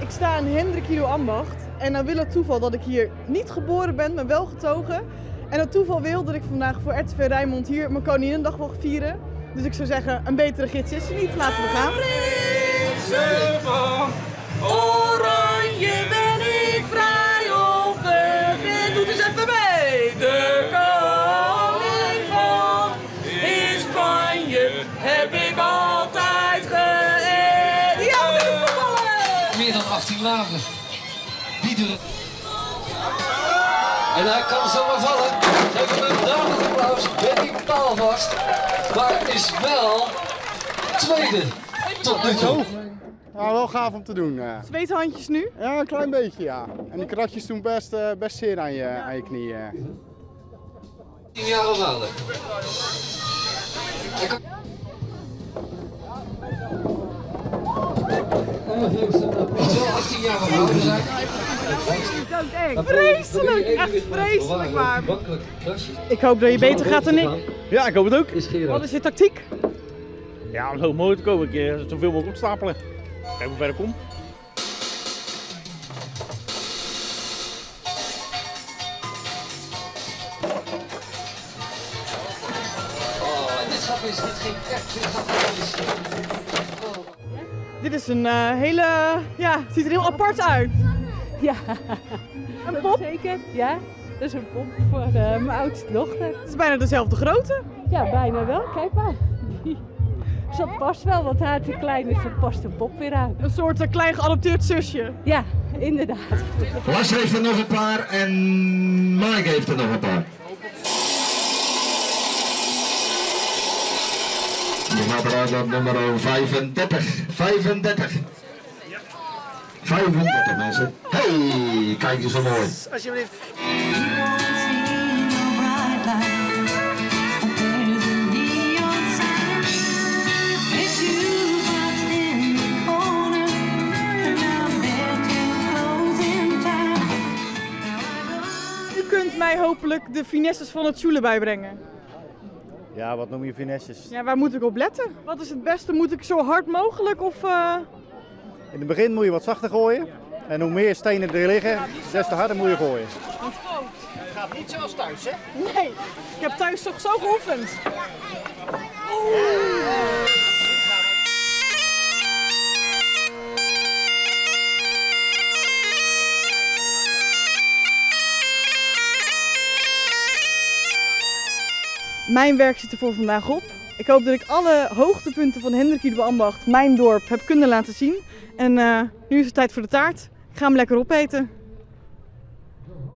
Ik sta in Hendrik Ido Ambacht en dan wil het toeval dat ik hier niet geboren ben, maar wel getogen. En het toeval wil dat ik vandaag voor RTV Rijnmond hier mijn Koninginnedag mag vieren. Dus ik zou zeggen, een betere gids is er niet. Laten we gaan. Prinsen van Oranje ben ik vrij onvergeten. Doe eens even mee. De koning van in Spanje heb ik altijd geëerd. Ja, we doen voetballen! Meer dan 18 maanden. Wie en hij kan zomaar vallen. Geef hem een duidelijk applaus. Benny Paalvast. Maar is wel tweede tot nu toe. Ja, wel gaaf om te doen. Zweethandjes nu? Ja, een klein beetje ja. En die kratjes doen best zeer aan je knieën. 10 jaar of ouder. Moet wel 18 jaar of ouder zijn. Vreselijk, echt vreselijk maar. Ik hoop dat je beter gaat dan ik. Ja, ik hoop het ook. Wat is je tactiek? Ja, om zo mooi te komen, een keer zoveel mogelijk opstapelen. Kijk hoe ver ik kom. Oh, dit schap is niet geen echt, dit schap is... Dit is een hele, ja, het ziet er heel apart uit. Ja, Een pop? zeker. Ja, dat is een pop voor mijn oudste dochter. Het is bijna dezelfde grootte. Ja, bijna wel. Kijk maar. Dat past wel, want haar te klein is, dat past een pop weer aan. Een soort klein geadopteerd zusje. Ja, inderdaad. Lars heeft er nog een paar en Mike heeft er nog een paar. Je gaat eruit op nummer 35. 35. 35 mensen. Hey, kijk eens zo mooi. Alsjeblieft. U kunt mij hopelijk de finesses van het joelen bijbrengen. Ja, wat noem je finesses? Ja, waar moet ik op letten? Wat is het beste? Moet ik zo hard mogelijk of... In het begin moet je wat zachter gooien. En hoe meer stenen er liggen, des te harder moet je gooien. Het gaat niet zoals thuis, hè? Nee, ik heb thuis toch zo geoefend. Mijn werk zit er voor vandaag op. Ik hoop dat ik alle hoogtepunten van Hendrik Ido Ambacht, mijn dorp, heb kunnen laten zien. En nu is het tijd voor de taart. Ik ga hem lekker opeten.